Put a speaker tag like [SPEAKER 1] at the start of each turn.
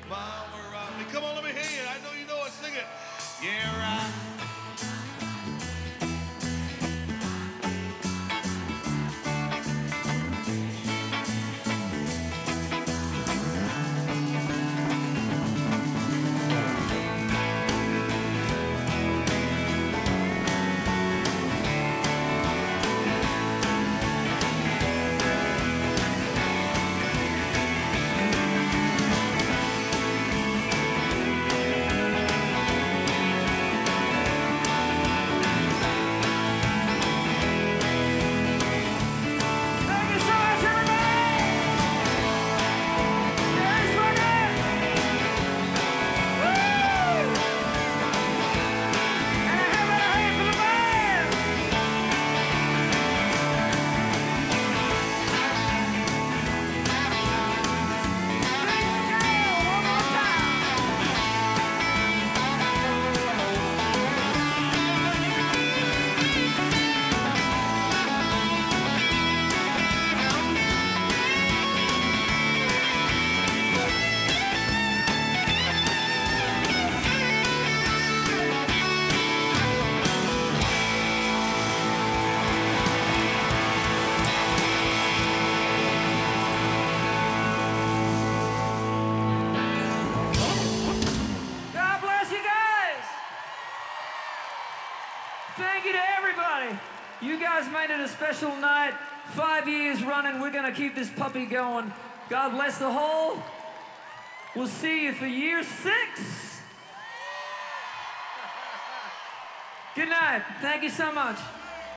[SPEAKER 1] Mama rock me. Come on, let me hear it. I know you know it. Sing it. Yeah, right.
[SPEAKER 2] Thank you to everybody. You guys made it a special night. 5 years running. We're going to keep this puppy going. God bless the whole. We'll see you for year 6. Good night. Thank you so much.